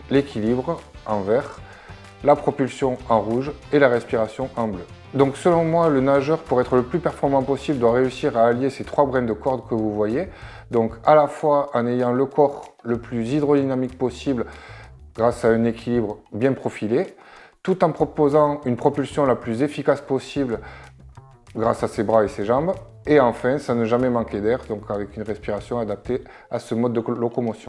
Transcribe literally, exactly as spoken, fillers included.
l'équilibre en vert, la propulsion en rouge et la respiration en bleu. Donc selon moi, le nageur, pour être le plus performant possible, doit réussir à allier ces trois brins de corde que vous voyez. Donc à la fois en ayant le corps le plus hydrodynamique possible grâce à un équilibre bien profilé, tout en proposant une propulsion la plus efficace possible grâce à ses bras et ses jambes. Et enfin, sans ne jamais manquer d'air, donc avec une respiration adaptée à ce mode de locomotion.